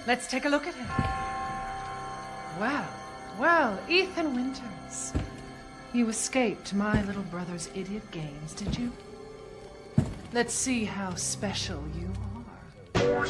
Let's take a look at him. Well, well, Ethan Winters. You escaped my little brother's idiot games, did you? Let's see how special you are.